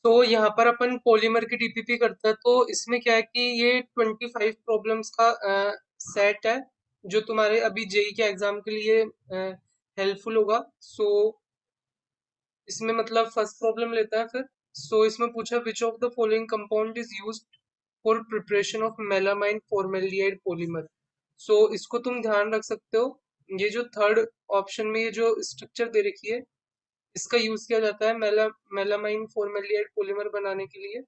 तो यहाँ पर अपन पॉलीमर की डीपीपी करते हैं, तो इसमें क्या है कि ये 25 प्रॉब्लम्स का सेट है जो तुम्हारे अभी जेई के एग्जाम के लिए हेल्पफुल होगा। सो इसमें मतलब फर्स्ट प्रॉब्लम लेता है फिर। सो इसमें पूछा which of the following compound is used for preparation of melamine formaldehyde polymer. So इसको तुम ध्यान रख सकते हो। ये जो थर्ड ऑप्शन में ये जो स्ट्रक्चर दे रखी है, इसका यूज किया जाता है मेलामाइन फॉर्मेल्डिहाइड पॉलीमर बनाने के लिए।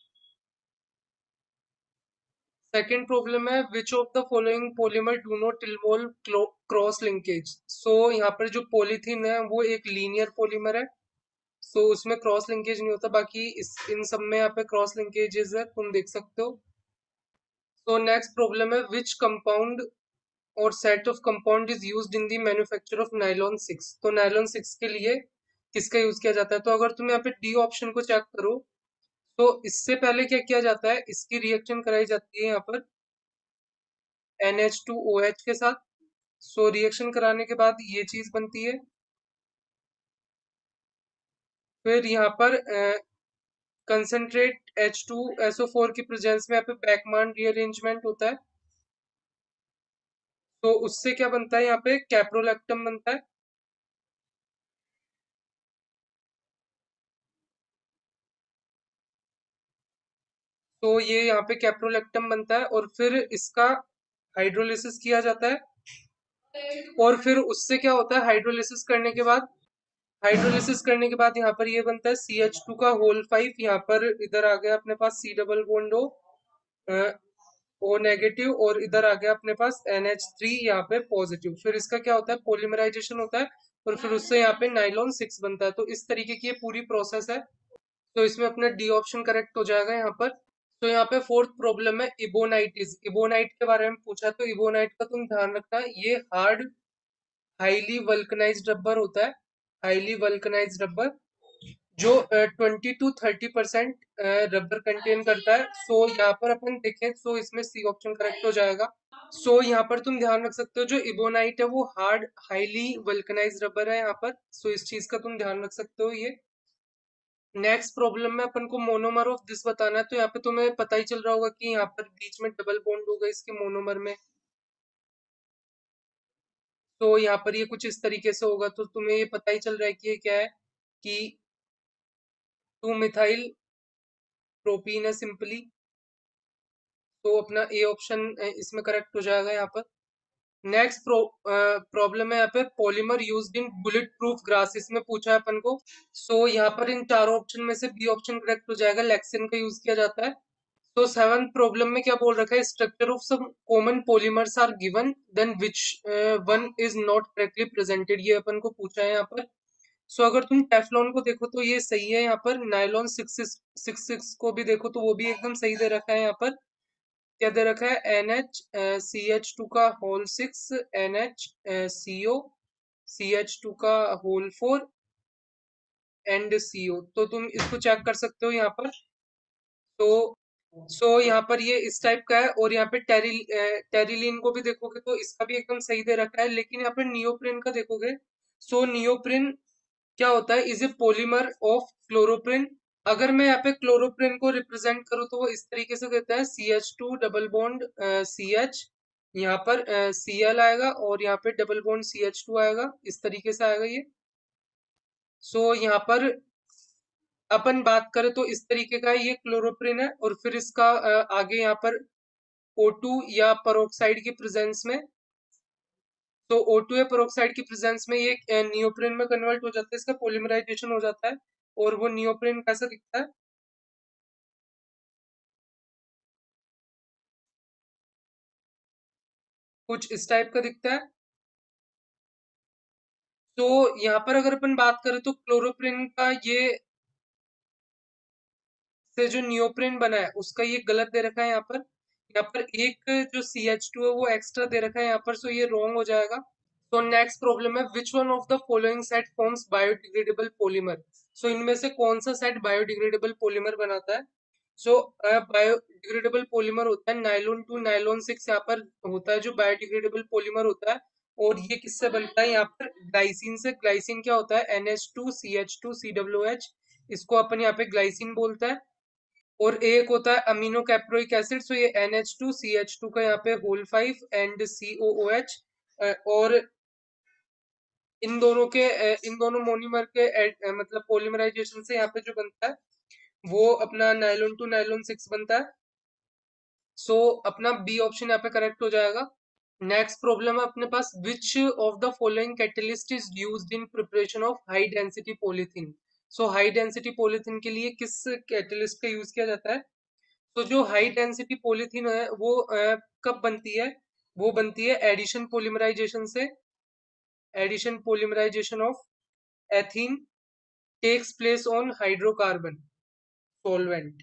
सेकेंड प्रॉब्लम है which of the following polymer do not involve cross linkage. So यहाँ पर जो पॉलीथीन है वो एक लीनियर पॉलीमर है। सो उसमें क्रॉस लिंकेज नहीं होता, बाकी इस इन सब में यहाँ पे क्रॉस लिंकेजेस है, तुम देख सकते हो। सो नेक्स्ट प्रॉब्लम है which compound or set of compound is used in the manufacture of nylon 6। तो नायलॉन 6 के लिए किसका यूज किया जाता है? तो अगर तुम यहाँ पे डी ऑप्शन को चेक करो, तो इससे पहले क्या किया जाता है, इसकी रिएक्शन कराई जाती है यहाँ पर NH2OH के साथ। सो रिएक्शन कराने के बाद ये चीज बनती है। फिर यहाँ पर कंसंट्रेट H2SO4 की प्रेजेंस में यहाँ पे बैकमान रीअरेंजमेंट होता है। तो उससे क्या बनता है, यहाँ पे कैप्रोलैक्टम बनता है। तो ये यहाँ पे कैप्रोलैक्टम बनता है और फिर इसका हाइड्रोलिसिस किया जाता है। और फिर उससे क्या होता है, हाइड्रोलिसिस करने के बाद यहाँ पर ये बनता है CH2 का होल 5। यहाँ पर इधर आ गया अपने पास C double bond O negative, और इधर आ गया अपने पास NH3 यहाँ पे पॉजिटिव। फिर इसका क्या होता है, पॉलीमराइजेशन होता है और फिर उससे यहाँ पे नाइलॉन 6 बनता है। तो इस तरीके की ये पूरी प्रोसेस है। तो इसमें अपना डी ऑप्शन करेक्ट हो जाएगा यहाँ पर। तो यहाँ पे फोर्थ प्रॉब्लम है इबोनाइटिस। इबोनाइट के बारे में पूछा, तो इबोनाइट का तुम ध्यान रखना, ये हार्ड हाईली वल्कनाइज्ड रबर होता है। हाईली वल्कनाइज्ड रबर जो 20 to 30% रबर कंटेन करता है। सो यहाँ पर अपन देखें, सो इसमें सी ऑप्शन करेक्ट हो जाएगा। सो यहाँ पर तुम ध्यान रख सकते हो, जो इबोनाइट है वो हार्ड हाईली वल्कनाइज्ड रबर है यहाँ पर। सो इस चीज का तुम ध्यान रख सकते हो ये। नेक्स्ट प्रॉब्लम में अपन को मोनोमर ऑफ दिस बताना है, तो यहाँ पे तुम्हें पता ही चल रहा होगा कि यहाँ पर बीच में डबल बॉन्ड होगा इसके मोनोमर में। तो यहाँ पर ये कुछ इस तरीके से होगा, तो तुम्हें ये पता ही चल रहा है कि ये क्या है, कि 2 मिथाइल प्रोपीन है सिंपली। तो अपना ए ऑप्शन इसमें करेक्ट हो जाएगा यहाँ पर। नेक्स्ट प्रॉब्लम है यहाँ पे polymer used in bullet proof glass, इसमें पूछा है अपन को। सो यहाँ पर इन चारों ऑप्शन में से बी ऑप्शन करेक्ट हो जाएगा, लेक्सिन का यूज किया जाता है। तो सेवंथ प्रॉब्लम में क्या बोल रखा है, structure of some common polymers are given then which one is not correctly presented, ये अपन को पूछा है यहाँ पर। सो अगर तुम टेफ्लॉन को देखो तो ये सही है यहाँ पर। नायलॉन 6 को भी देखो तो वो भी एकदम सही दे रखा है यहाँ पर। क्या दे रखा है, CH2 का होल 6, NHCO, CH2 का होल 4 एंड CO। तो तुम इसको चेक कर सकते हो यहाँ पर। तो यहाँ पर ये इस टाइप का है, और यहाँ पे टेरिलीन को भी देखोगे तो इसका भी एकदम सही दे रखा है। लेकिन यहाँ पे नियोप्रिन का देखोगे, सो नियोप्रिन क्या होता है, is a polymer of chloroprene. अगर मैं यहाँ पे क्लोरोप्रिन को रिप्रेजेंट करूँ तो वो इस तरीके से देता है CH2 डबल बॉन्ड CH, यहाँ पर Cl आएगा और यहाँ पे डबल बॉन्ड CH2 आएगा, इस तरीके से आएगा ये। सो यहाँ पर अपन बात करें तो इस तरीके का ये क्लोरोप्रिन है, और फिर इसका आगे यहाँ पर O2 या पेरोक्साइड की प्रेजेंस में, तो O2 या पेरोक्साइड की प्रेजेंस में ये नियोप्रिन में कन्वर्ट हो जाता है, इसका पॉलीमराइजेशन हो जाता है। और वो नियोप्रिन कैसा दिखता है, कुछ इस टाइप का दिखता है। तो यहाँ पर अगर अपन बात करें तो क्लोरोप्रिन का ये से जो नियोप्रिन बना है उसका ये गलत दे रखा है यहाँ पर। यहाँ पर एक जो CH2 है वो एक्स्ट्रा दे रखा है यहाँ पर, सो ये रॉन्ग हो जाएगा। तो नेक्स्ट प्रॉब्लम है which one of the following set forms biodegradable polymer. So इनमें से कौन सा सेट बायोडिग्रेडेबल पॉलीमर बनाता है? सो बायोडिग्रेडेबल पॉलीमर होता है नायलॉन टू नायलॉन 6, यहाँ पर होता है जो बायोडिग्रेडेबल पॉलीमर होता है। और ये किससे बनता है, यहाँ पर ग्लाइसिन से। ग्लाइसिन क्या होता है, NH2 CH2 COOH, इसको अपन यहाँ पे ग्लाइसिन बोलते हैं। और एक होता है अमीनो कैप्रोइक एसिड, सो ये NH2CH2 का यहाँ पे होल 5 एंड COOH। और इन दोनों मोनिमर के मतलब पॉलीमराइजेशन से यहाँ पे जो बनता है वो अपना नायलॉन टू नायलॉन 6 बनता है। सो अपना बी ऑप्शन यहाँ पे करेक्ट हो जाएगा। नेक्स्ट प्रॉब्लम है अपने पास, which of the following catalyst is used in preparation of high density polythene. So high density polythene के लिए किस कैटलिस्ट का यूज किया जाता है? तो जो हाई डेंसिटी पॉलीथीन है वो कब बनती है? वो बनती है एडिशन पॉलीमराइजेशन से। Addition polymerisation of ethene takes place on hydrocarbon solvent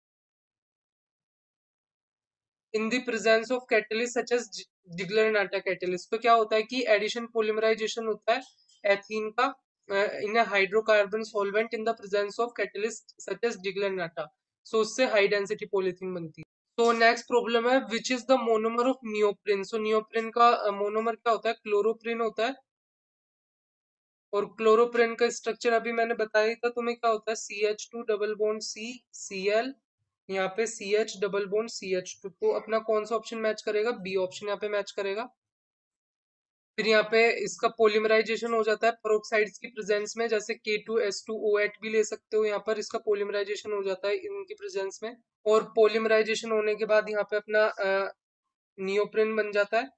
in the presence of catalyst such as Ziegler Natta catalyst. तो क्या होता है कि एडिशन पॉलीमराइजेशन होता है एथीन का in a hydrocarbon solvent in the presence of catalyst such as Ziegler Natta. So उससे high density polythene बनती है। तो नेक्स्ट प्रॉब्लम है, which is the monomer of neoprene. So neoprene का मोनोमर क्या होता है? क्लोरोप्रिन होता है। और क्लोरोप्रिन का स्ट्रक्चर अभी मैंने बताया ही था तुम्हें, क्या होता है? CH2 डबल बॉन्ड CCl, यहाँ पे CH डबल बॉन्ड CH2। तो अपना कौन सा ऑप्शन मैच करेगा? बी ऑप्शन यहाँ पे मैच करेगा। फिर यहाँ पे इसका पॉलीमराइजेशन हो जाता है पेरोक्साइड्स की प्रेजेंस में, जैसे K2S2O8 भी ले सकते हो, यहाँ पर इसका पॉलीमराइजेशन हो जाता है इनकी प्रेजेंस में। और पॉलीमराइजेशन होने के बाद यहाँ पे अपना नियोप्रिन बन जाता है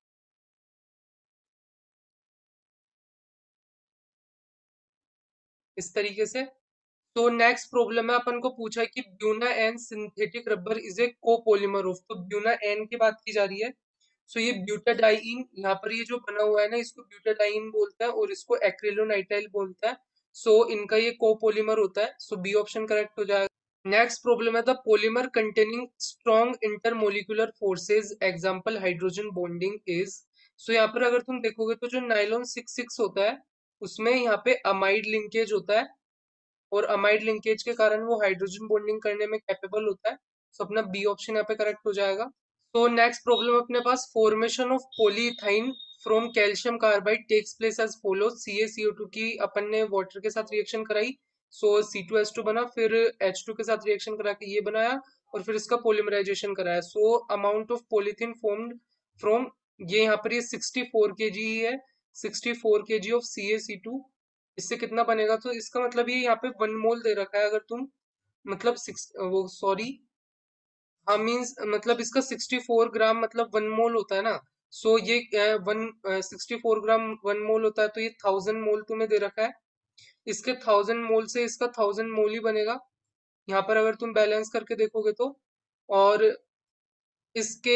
इस तरीके से। तो नेक्स्ट प्रॉब्लम है, अपन को पूछा है कि Buna N synthetic rubber is a copolymer of. तो ब्यूना एन की बात की जा रही है। सो ये ब्यूटाडाइन, यहाँ पर ये जो बना हुआ है ना, इसको ब्यूटाडाइन बोलता है और इसको एक्रिलोनाइटाइल बोलता है। सो इनका ये कोपोलिमर होता है। सो बी ऑप्शन करेक्ट हो जाएगा। नेक्स्ट प्रॉब्लम है, the polymer containing strong intermolecular forces example hydrogen bonding is. So यहाँ पर अगर तुम देखोगे तो जो नाइलॉन 6 होता है उसमें यहाँ पे अमाइड लिंकेज होता है, और अमाइड लिंकेज के कारण वो हाइड्रोजन बॉन्डिंग करने में कैपेबल होता है। सो अपना बी ऑप्शन यहाँ पे करेक्ट हो जाएगा। तो नेक्स्ट प्रॉब्लम अपने पास, formation of polyethyne from calcium carbide takes place as follows. CaCO2 की अपन ने वाटर के साथ रिएक्शन कराई, सो C2H2 बना, फिर H2 के साथ रिएक्शन करा के ये बनाया, और फिर इसका पॉलीमराइजेशन कराया। So amount of polythene formed from, ये यहाँ पर ये 64 kg ही है, 64 kg ऑफ CaC2। इससे कितना बनेगा? तो इसका मतलब ये यहाँ पे 1 मोल दे रखा है। अगर तुम मतलब सिक्स वो सॉरी, हाँ मीन्स मतलब इसका 64 ग्राम मतलब 1 मोल होता है ना। सो ये 64 ग्राम 1 मोल होता है, तो ये 1000 मोल तुम्हें दे रखा है। इसके 1000 मोल से इसका 1000 मोल ही बनेगा यहाँ पर, अगर तुम बैलेंस करके देखोगे तो। और इसके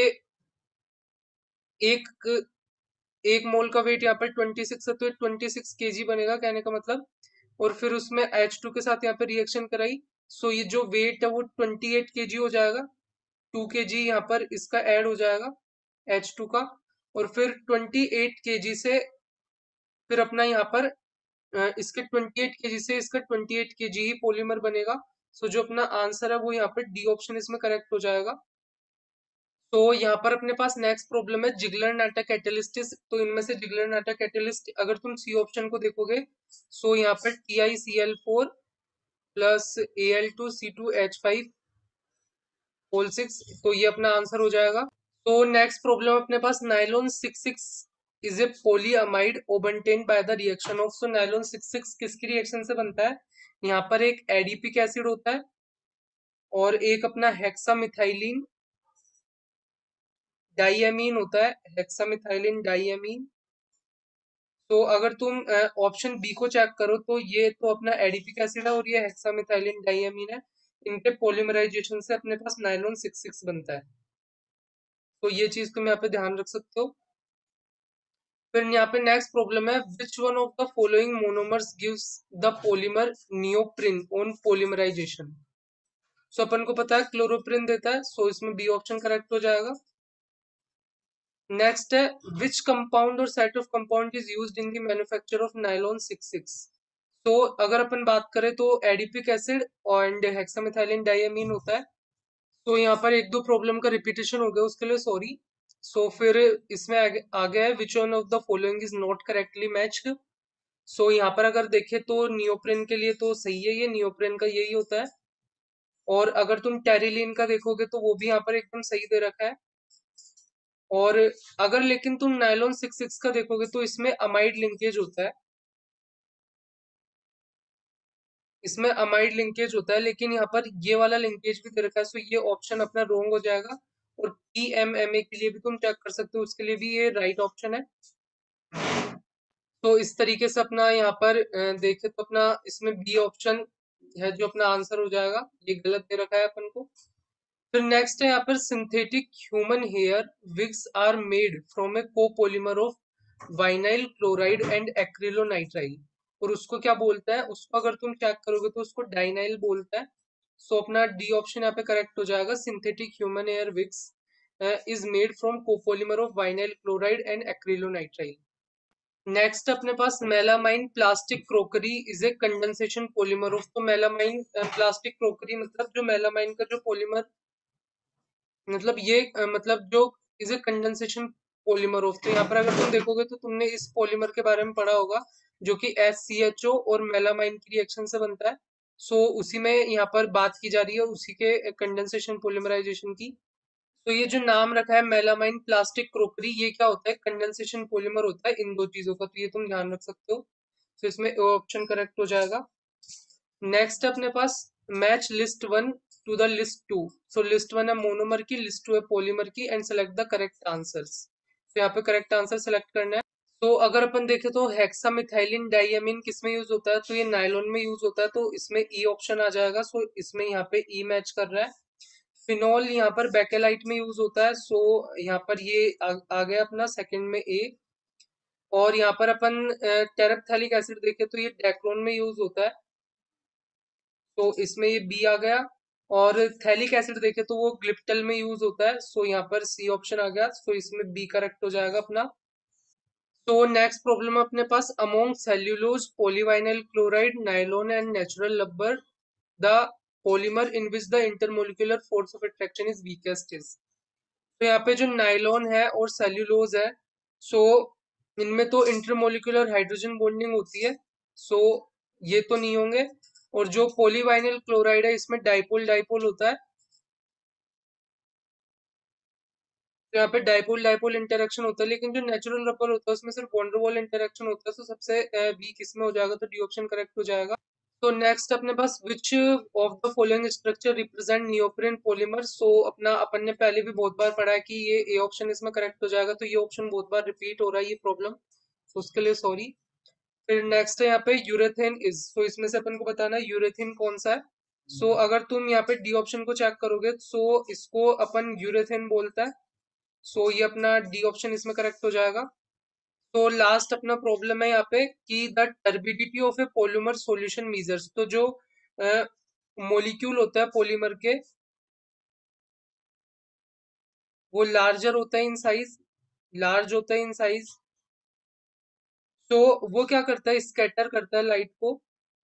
एक एक मोल का वेट यहाँ पर 26 है, तो 26 kg बनेगा कहने का मतलब। और फिर उसमें H2 के साथ यहाँ पे रिएक्शन कराई, सो ये जो वेट है वो 28 kg हो जाएगा। 2 kg यहाँ पर इसका ऐड हो जाएगा H2 का। और फिर 28 kg से फिर अपना यहाँ पर इसके 28 kg से इसका 28 kg ही पॉलीमर बनेगा। सो जो अपना आंसर है वो यहाँ पर डी ऑप्शन इसमें करेक्ट हो जाएगा। तो यहाँ पर अपने पास नेक्स्ट प्रॉब्लम है, जिगलर नाटा कैटलिस्ट। तो इनमें से जिगलर नाटा कैटलिस्ट अगर तुम सी ऑप्शन को देखोगे, सो यहाँ पर TiCl4 प्लस Al2C2H5 होल 6, तो ये अपना आंसर हो जाएगा। तो नेक्स्ट प्रॉब्लम अपने पास, nylon 66 is a polyamide obtained by the reaction of. So nylon 66 किसकी रिएक्शन से बनता है? यहाँ पर एक एडीपिक एसिड होता है और एक अपना हेक्सामिथाइलिन डाइएमीन होता है, हेक्सामिथाइलिन डाइएमीन। तो अगर तुम ऑप्शन बी को चेक करो तो ये तो अपना एडिपिक एसिड है और ये हेक्सामिथाइलिन डाइएमीन है। इनके पॉलीमराइजेशन से अपने पास नाइलॉन 66 बनता है। तो ये चीज तुम यहाँ पे ध्यान रख सकते हो। फिर यहाँ पे नेक्स्ट प्रॉब्लम है, which one of the following monomers gives the polymer neoprene on polymerisation. So अपन को पता है क्लोरोप्रिन देता है, सो इसमें बी ऑप्शन करेक्ट हो जाएगा। नेक्स्ट है, which compound or set of compound is used in the manufacture of nylon 66। तो अगर अपन बात करें तो adipic acid and hexamethylene diamine होता है। तो यहाँ पर एक दो प्रॉब्लम का रिपीटेशन हो गया, उसके लिए सॉरी। सो फिर इसमें आगे है, which one of the following is not correctly matched. So यहाँ पर अगर देखें तो नियोप्रिन के लिए तो सही है, ये नियोप्रिन का यही होता है। और अगर तुम टेरिलीन का देखोगे तो वो भी यहाँ पर एकदम सही दे रखा है। और अगर लेकिन तुम नायलॉन 66 का देखोगे तो इसमें अमाइड लिंकेज होता है, इसमें अमाइड लिंकेज होता है, लेकिन यहाँ पर ये वाला लिंकेज भी दे रखा है, सो ये ऑप्शन अपना रोंग हो जाएगा। और पीएमएमए के लिए भी तुम चेक कर सकते हो, उसके लिए भी ये राइट ऑप्शन है। तो इस तरीके से अपना यहाँ पर देखे तो अपना इसमें बी ऑप्शन है जो अपना आंसर हो जाएगा, ये गलत दे रखा है अपन को। फिर नेक्स्ट है यहाँ पर synthetic human hair wigs are made from a copolymer of vinyl chloride and acrylonitrile. और उसको क्या बोलता है, उसको अगर तुम चेक करोगे तो उसको डाइनाइल बोलता है। सो अपना डी ऑप्शन यहाँ पे करेक्ट हो जाएगा, synthetic human hair wigs is made from copolymer of vinyl chloride and acrylonitrile. Next अपने पास melamine plastic crockery is a condensation polymer of. तो मेलामाइन प्लास्टिक क्रोकरी मतलब जो मेलामाइन का जो पॉलीमर, मतलब ये मतलब जो is a condensation polymer of. तो यहाँ पर अगर तुम देखोगे तो तुमने इस पॉलीमर के बारे में पढ़ा होगा जो कि SCHO और मेलामाइन की रिएक्शन से बनता है। सो उसी में यहाँ पर बात की जा रही है, उसी के कंडेंसेशन पॉलीमराइजेशन की। तो ये जो नाम रखा है मेलामाइन प्लास्टिक क्रोकरी, ये क्या होता है, कंडेंसेशन पॉलीमर होता है इन दो चीजों का, तो ये तुम ध्यान रख सकते हो। तो इसमें ऑप्शन करेक्ट हो जाएगा। नेक्स्ट अपने पास match list one to the list two. So list one है मोनोमर की, लिस्ट टू है पॉलीमर की, and select the correct answers. तो यहाँ पे करेक्ट आंसर सेलेक्ट करना है। तो अगर अपन देखें तो हेक्सामिथाइलिन डाइअमीन किस में यूज होता है, तो ये नायलॉन में यूज होता है, तो इसमें ई ऑप्शन आ जाएगा। सो इसमें यहाँ पे ई मैच कर रहा है। फिनॉल यहाँ पर बेकेलाइट में यूज होता है, सो यहाँ पर ये आ गया अपना सेकंड में ए। और यहाँ पर अपन टेरेप्थेलिक एसिड देखें तो ये डेक्रोन में यूज होता है, तो इसमें ये बी आ गया। और थैलिक एसिड देखें तो वो ग्लिप्टल में यूज होता है, सो यहाँ पर सी ऑप्शन आ गया, सो इसमें बी करेक्ट हो जाएगा अपना। तो नेक्स्ट प्रॉब्लम अपने पास among cellulose polyvinyl chloride nylon and natural rubber the polymer in which the intermolecular force of attraction is weakest is. तो यहाँ पे जो नाइलॉन है और सेल्यूलोज है, सो इनमें तो इंटरमोलिकुलर हाइड्रोजन बॉन्डिंग होती है, सो ये तो नहीं होंगे। और जो पॉलीवाइनाइल क्लोराइड है इसमें डाइपोल डाइपोल होता है, तो यहाँ पे डाइपोल डाइपोल इंटरेक्शन होता है। लेकिन जो नेचुरल रबर होता है उसमें सिर्फ वॉन्डरवॉल इंटरेक्शन होता है, तो सबसे वीक इसमें हो जाएगा, तो डी ऑप्शन करेक्ट हो जाएगा। तो नेक्स्ट अपने पास which of the following structure represent neoprene polymer. So अपना अपन ने पहले भी बहुत बार पढ़ा है कि ये ए ऑप्शन इसमें करेक्ट हो जाएगा, तो ये ऑप्शन बहुत बार रिपीट हो रहा है ये प्रॉब्लम, तो उसके लिए सॉरी। फिर नेक्स्ट है यहाँ पे यूरेथेन इज, सो इसमें से अपन को बताना है यूरेथीन कौन सा है। सो अगर तुम यहाँ पे डी ऑप्शन को चेक करोगे सो इसको अपन यूरेथेन बोलता है, सो ये अपना डी ऑप्शन इसमें करेक्ट हो जाएगा। तो लास्ट अपना प्रॉब्लम है यहाँ पे कि the turbidity of a polymer solution measures. तो जो मोलिक्यूल होता है पॉलीमर के, वो लार्जर होता है इन साइज, लार्ज होता है इन साइज। तो वो क्या करता है, स्कैटर करता है लाइट को।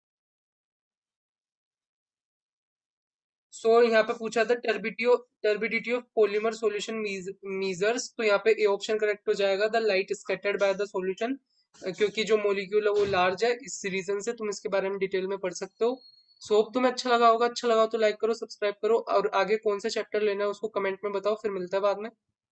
सो यहाँ पे पूछा था turbidity of polymer solution measures, तो यहाँ पे ए ऑप्शन करेक्ट हो जाएगा, the light scattered by the solution. क्योंकि जो मोलिक्यूल है वो लार्ज है, इस रीजन से तुम इसके बारे में डिटेल में पढ़ सकते हो। सो होप तुम्हें अच्छा लगा होगा, अच्छा लगा तो लाइक करो, सब्सक्राइब करो, और आगे कौन सा चैप्टर लेना है उसको कमेंट में बताओ, फिर मिलता है बाद में।